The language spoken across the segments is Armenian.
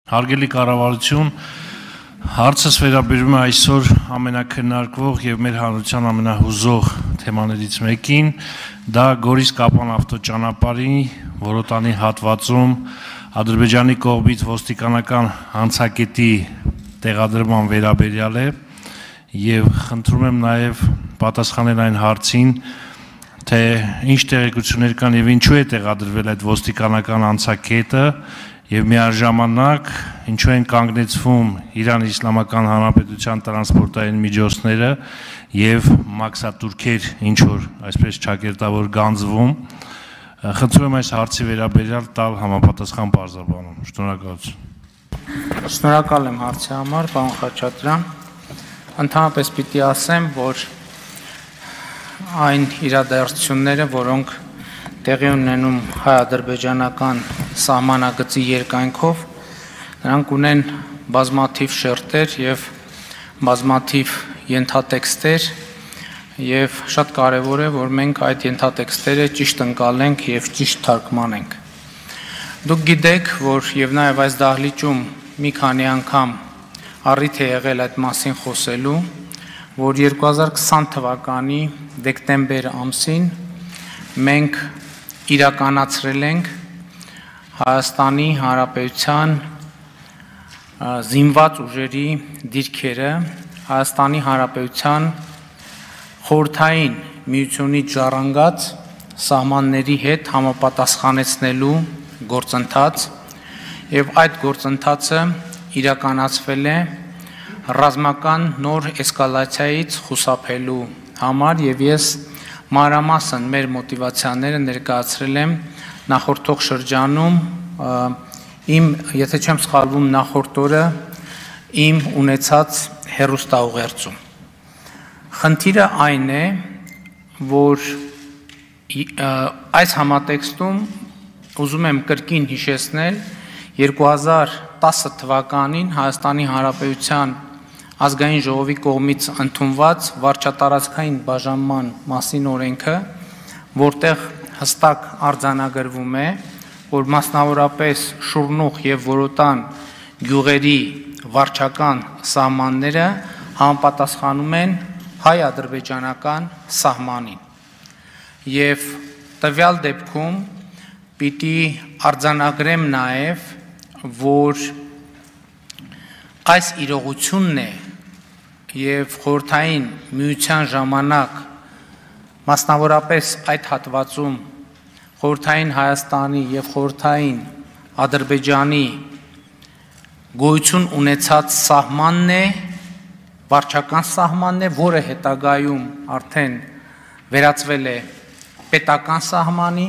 Հարգելի կառավարություն, հարցս վերաբերում է այսօր ամենակնարկվող եւ մեր հանրության ամենահուզող թեմաներից մեկին, դա Գորիս-Կապան ավտոճանապարհի Որոտանի հատվածում Ադրբեջանի կողմից ոստիկանական հանցակետի տեղադրման վերաբերյալ է եւ խնդրում եմ նաեւ պատասխանել այն հարցին, թե ինչ տեղեկություններ կան եւ ինչու է տեղադրվել այդ ոստիկանական հանցակետը եւ միաժամանակ ինչու են կանգնեցվում Իրանի Իսլամական Հանրապետության տրանսպորտային միջոցները եւ մաքսատուրքեր ինչ որ այսպես ճակերտավոր գանձվում խնդրում եմ այս հարցի վերաբերյալ տալ համապատասխան բարձրաբանում շնորհակալություն Շնորհակալ եմ հարցի համար պարոն Խաչատրյան ընդհանրապես պիտի ասեմ որ այն իրադարձությունները որոնք տեղի ունենում հայ-ադրբեջանական սահմանագծի երկայնքով նրանք ունեն բազմաթիվ շերտեր եւ բազմաթիվ ենթատեքստեր եւ շատ կարեւոր է որ մենք այդ ենթատեքստերը ճիշտ ընկալենք եւ ճիշտ թարգմանենք Դուք գիտեք որ եւ նաեւ այս դահլիճում մի քանի անգամ առիթ է եղել այդ մասին խոսելու որ 2020 թվականի դեկտեմբեր ամսին մենք իրականացրել ենք Հայաստանի Հանրապետության զինված ուժերի դիրքերը Հայաստանի Հանրապետության խորհրդային միությունից ժառանգած սահմանների հետ համապատասխանեցնելու գործընթաց եւ այդ գործընթացը իրականացվել է ռազմական նոր էսկալացիայից խուսափելու համար եւ ես մանրամասն մեր մոտիվացիաները ներկայացրել եմ նախորդող շրջանում իմ եթե չեմ սխալվում նախորդ օրը իմ ունեցած հեռուստաուղերձում խնդիրը այն է որ այս համատեքստում ուզում եմ կրկին հիշեցնել 2010 թվականին Հայաստանի Հանրապետության Ազգային ժողովի կողմից ընդունված վարչատարածքային բաժանման մասին օրենքը, որտեղ հստակ արձանագրվում է, որ մասնավորապես Շուրնուղ եւ Որոտան գյուղերի վարչական սահմանները համապատասխանում են հայ-ադրբեջանական սահմանին։ Եվ տվյալ դեպքում պիտի արձանագրեմ նաեւ, որ այս իրողությունն է եւ խորհրդային միության ժամանակ մասնավորապես այդ հատվածում խորհրդային Հայաստանի եւ խորհրդային Ադրբեջանի գոյություն ունեցած սահմանն է վարչական սահմանն է որը հետագայում արդեն վերածվել է պետական սահմանի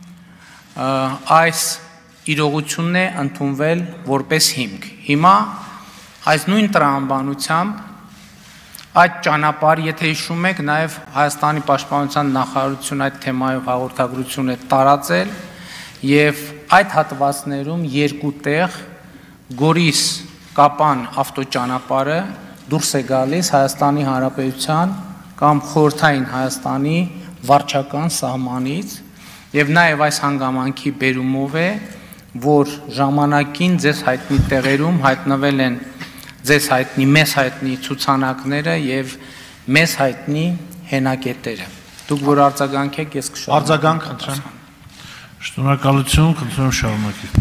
այս իրողությունն է ընդունվել որպես հիմք հիմա այս նույն տրամաբանությամբ այդ ճանապարհը եթե հիշում եք նաև Հայաստանի պաշտպանության նախարարությունը այդ թեմայով հաղորդագրություն է տարածել եւ այդ հատվածներում երկու տեղ Գորիս-Կապան ավտոճանապարհը դուրս է գալիս Հայաստանի Հանրապետության կամ խորհրդային Հայաստանի վարչական սահմանից եւ նաև այս հանգամանքի բերումով է որ ժամանակին ձեզ հայտնի տեղերում հայտնվել են ձեզ հայտնի մեզ հայտնի ցուցանակները եւ մեզ հայտնի հենակետերը դուք որ արձագանքեք ես կշարունակեմ արձագանք խնդրեմ շնորհակալություն խնդրեմ շարունակեք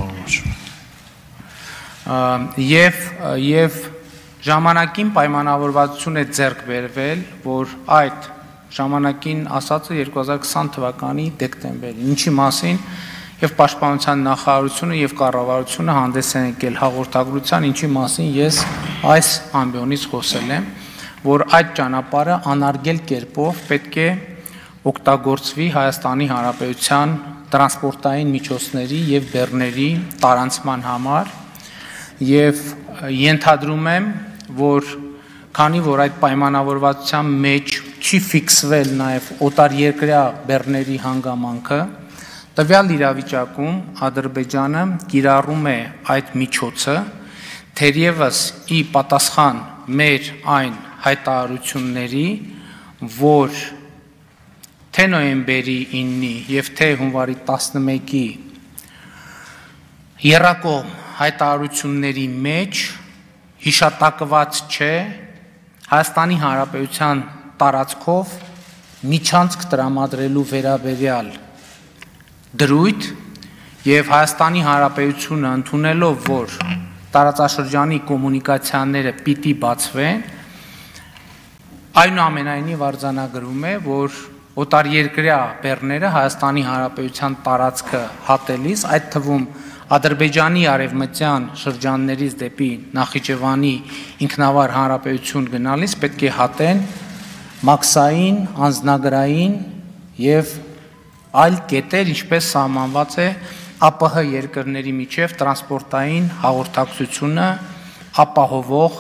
պարոն եւ ժամանակին պայմանավորվածություն է ձեռք բերվել որ այդ ժամանակին ասածը 2020 թվականի դեկտեմբերին ինչի մասին եւ պաշտպանության նախարարությունը եւ կառավարությունը հանդես են եկել հաղորդագրության ինչի մասին ես այս ամբիոնից խոսել եմ որ այդ ճանապարհը անարգել կերպով պետք է օգտագործվի Հայաստանի Հանրապետության տրանսպորտային միջոցների եւ բեռների տարանցման համար եւ ենթադրում եմ որ քանի որ այդ պայմանավորվածության մեջ չի ֆիքսվել նաեւ օտարերկրյա բեռների հանգամանքը Տվյալ իրավիճակում Ադրբեջանը կիրառում է այդ միջոցը, թերևս ի պատասխան մեր այն հայտարարությունների, որ թե նոյեմբերի 9-ի եւ թե հունվարի 11-ի Եռակողմ հայտարարությունների մեջ հիշատակված չէ Հայաստանի Հանրապետության տարածքով միջանցք տրամադրելու վերաբերյալ դրույթ եւ Հայաստանի Հանրապետությունը ընդունելով, որ տարածաշրջանի կոմունիկացիաները պիտի բացվեն, այնուամենայնիվ արձանագրում է, որ օտարերկրյա բեռները Հայաստանի Հանրապետության տարածքը հատելիս, այդ թվում Ադրբեջանի արևմտյան շրջաններից դեպի Նախիջևանի ինքնավար հանրապետություն գնալիս պետք է հատեն մաքսային, անձնագրային եւ այլ կետեր, ինչպես սահմանված է ԱՊՀ երկրների միջև տրանսպորտային հաղորդակցությունը ապահովող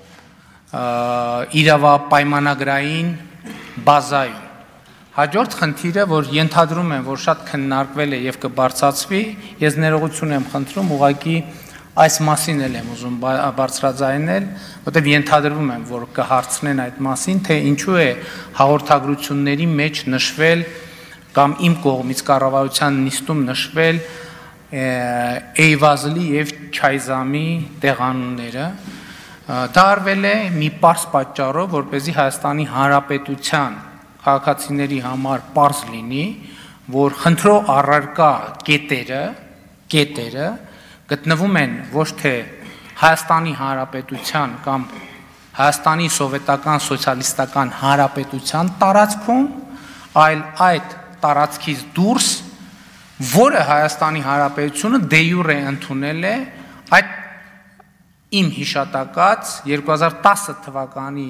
իրավապայմանագրային բազայում։ Հաջորդ խնդիրը, որ ենթադրում եմ, որ շատ քննարկվել է եւ կբարձրացվի, ես ներողություն եմ խնդրում, ուղղակի այս մասին էլ եմ ուզում բարձրաձայնել, որտեղ ենթադրվում եմ, որ կհարցնեն այդ մասին, թե ինչու է հաղորդագրությունների մեջ նշվել կամ իմ կողմից կառավարության նիստում նշվել Էյվազլի եւ Չայզամի տեղանունները։ Դա արվել է մի պարզ պատճառով, որպեսզի Հայաստանի Հանրապետության քաղաքացիների համար պարզ լինի, որ խնդրո առարկա կետերը գտնվում են ոչ թե Հայաստանի Հանրապետության կամ Հայաստանի Սովետական Սոցիալիստական Հանրապետության տարածքում, այլ այդ տարածքից դուրս, որը Հայաստանի Հանրապետությունը դե յուրե ընդունել է այդ իմ հիշատակած 2010 թվականի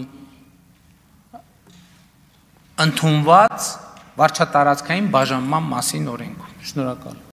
ընդունված վարչատարածքային բաժանման մասին օրենքում։ Շնորհակալ։